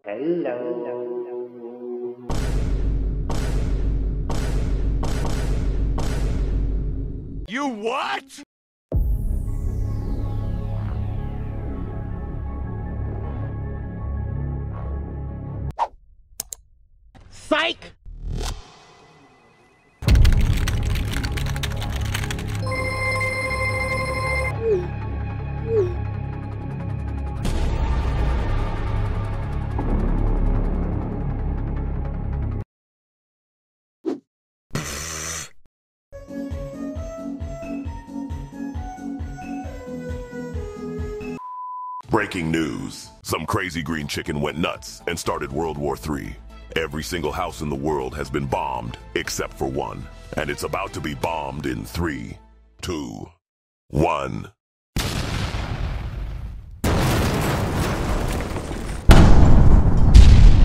Hello. You what? Psych! Breaking news. Some crazy green chicken went nuts and started World War III. Every single house in the world has been bombed, except for one. And it's about to be bombed in 3, 2, 1.